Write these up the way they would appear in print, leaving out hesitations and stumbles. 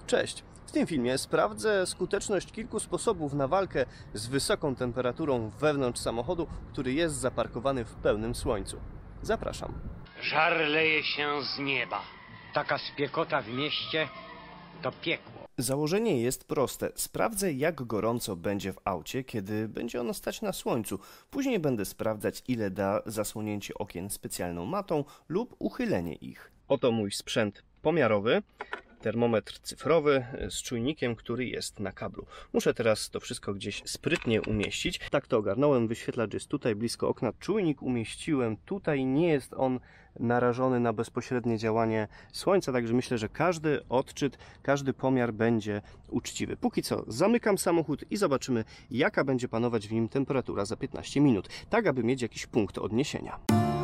Cześć! W tym filmie sprawdzę skuteczność kilku sposobów na walkę z wysoką temperaturą wewnątrz samochodu, który jest zaparkowany w pełnym słońcu. Zapraszam. Żar leje się z nieba. Taka spiekota w mieście to piekło. Założenie jest proste. Sprawdzę, jak gorąco będzie w aucie, kiedy będzie ono stać na słońcu. Później będę sprawdzać, ile da zasłonięcie okien specjalną matą lub uchylenie ich. Oto mój sprzęt pomiarowy. Termometr cyfrowy z czujnikiem, który jest na kablu. Muszę teraz to wszystko gdzieś sprytnie umieścić. Tak to ogarnąłem. Wyświetlacz jest tutaj blisko okna. Czujnik umieściłem tutaj. Nie jest on narażony na bezpośrednie działanie słońca, także myślę, że każdy odczyt, każdy pomiar będzie uczciwy. Póki co zamykam samochód i zobaczymy, jaka będzie panować w nim temperatura za 15 minut. Tak, aby mieć jakiś punkt odniesienia.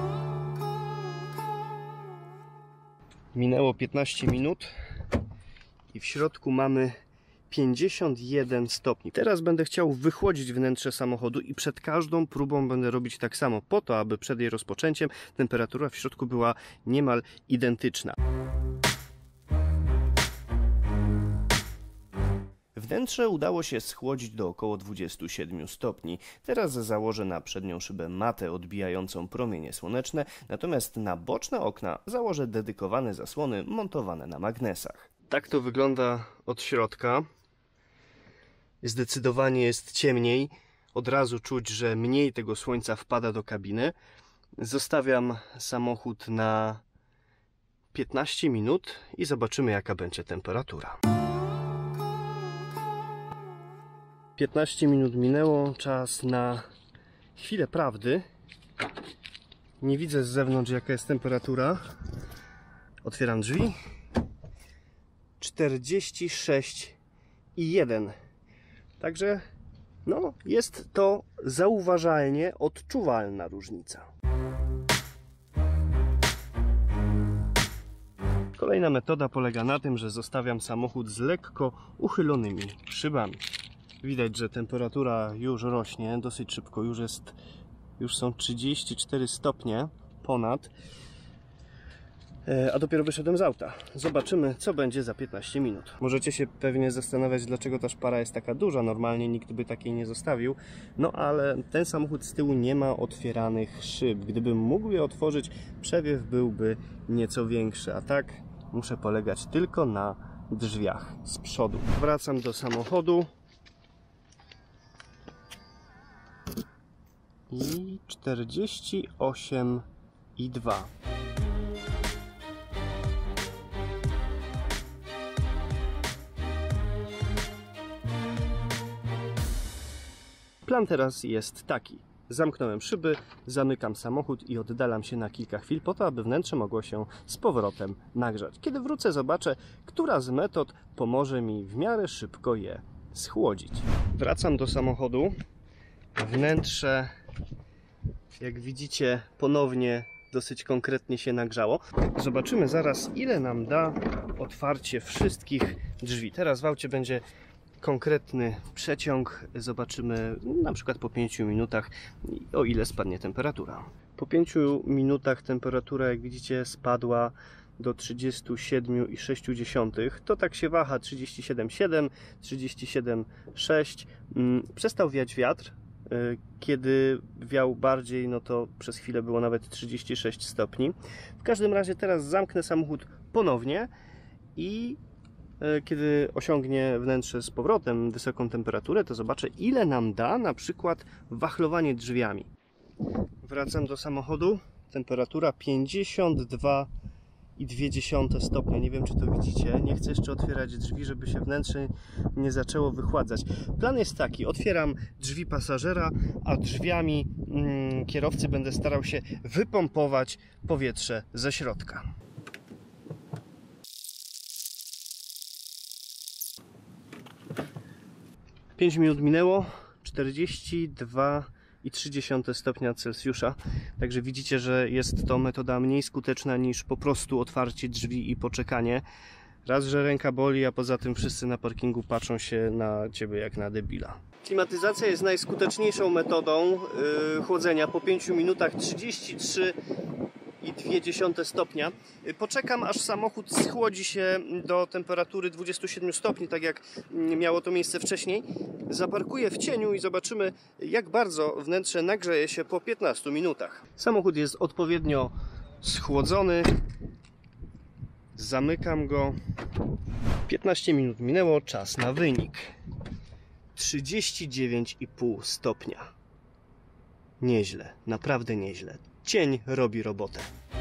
Minęło 15 minut i w środku mamy 51 stopni. Teraz będę chciał wychłodzić wnętrze samochodu i przed każdą próbą będę robić tak samo, po to, aby przed jej rozpoczęciem temperatura w środku była niemal identyczna. Wnętrze udało się schłodzić do około 27 stopni. Teraz założę na przednią szybę matę odbijającą promienie słoneczne, natomiast na boczne okna założę dedykowane zasłony montowane na magnesach. Tak to wygląda od środka. Zdecydowanie jest ciemniej. Od razu czuć, że mniej tego słońca wpada do kabiny. Zostawiam samochód na 15 minut i zobaczymy, jaka będzie temperatura. 15 minut minęło, czas na chwilę prawdy. Nie widzę z zewnątrz, jaka jest temperatura. Otwieram drzwi. 46,1. Także no, jest to zauważalnie odczuwalna różnica. Kolejna metoda polega na tym, że zostawiam samochód z lekko uchylonymi szybami. Widać, że temperatura już rośnie dosyć szybko, już są 34 stopnie ponad, a dopiero wyszedłem z auta. Zobaczymy, co będzie za 15 minut. Możecie się pewnie zastanawiać, dlaczego ta szpara jest taka duża. Normalnie nikt by takiej nie zostawił. No ale ten samochód z tyłu nie ma otwieranych szyb. Gdybym mógł je otworzyć, przewiew byłby nieco większy, a tak muszę polegać tylko na drzwiach z przodu. Wracam do samochodu. I 48,2. Plan teraz jest taki. Zamknąłem szyby, zamykam samochód i oddalam się na kilka chwil po to, aby wnętrze mogło się z powrotem nagrzać. Kiedy wrócę, zobaczę, która z metod pomoże mi w miarę szybko je schłodzić. Wracam do samochodu. Wnętrze, jak widzicie, ponownie dosyć konkretnie się nagrzało. Zobaczymy zaraz, ile nam da otwarcie wszystkich drzwi. Teraz w aucie będzie konkretny przeciąg. Zobaczymy na przykład po 5 minutach, o ile spadnie temperatura. Po 5 minutach temperatura, jak widzicie, spadła do 37,6. To tak się waha, 37,7, 37,6. Przestał wiać wiatr. Kiedy wiał bardziej, no to przez chwilę było nawet 36 stopni. W każdym razie teraz zamknę samochód ponownie i kiedy osiągnie wnętrze z powrotem wysoką temperaturę, to zobaczę, ile nam da na przykład wachlowanie drzwiami. Wracam do samochodu. Temperatura 52,2 stopnia. Nie wiem, czy to widzicie. Nie chcę jeszcze otwierać drzwi, żeby się wnętrze nie zaczęło wychładzać. Plan jest taki. Otwieram drzwi pasażera, a drzwiami kierowcy będę starał się wypompować powietrze ze środka. 5 minut minęło. 42,3 stopnia Celsjusza. Także widzicie, że jest to metoda mniej skuteczna niż po prostu otwarcie drzwi i poczekanie. Raz, że ręka boli, a poza tym wszyscy na parkingu patrzą się na ciebie jak na debila. Klimatyzacja jest najskuteczniejszą metodą chłodzenia. Po 5 minutach 33 2,2 stopnia. Poczekam, aż samochód schłodzi się do temperatury 27 stopni, tak jak miało to miejsce wcześniej. Zaparkuję w cieniu i zobaczymy, jak bardzo wnętrze nagrzeje się po 15 minutach. Samochód jest odpowiednio schłodzony. Zamykam go. 15 minut minęło, czas na wynik. 39,5 stopnia. Nieźle, naprawdę nieźle. Cień robi robotę.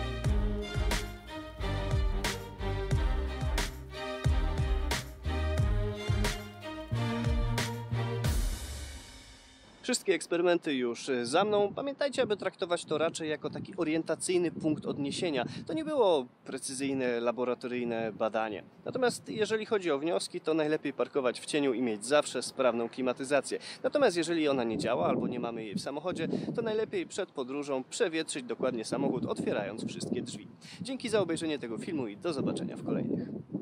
Wszystkie eksperymenty już za mną. Pamiętajcie, aby traktować to raczej jako taki orientacyjny punkt odniesienia. To nie było precyzyjne, laboratoryjne badanie. Natomiast jeżeli chodzi o wnioski, to najlepiej parkować w cieniu i mieć zawsze sprawną klimatyzację. Natomiast jeżeli ona nie działa albo nie mamy jej w samochodzie, to najlepiej przed podróżą przewietrzyć dokładnie samochód, otwierając wszystkie drzwi. Dzięki za obejrzenie tego filmu i do zobaczenia w kolejnych.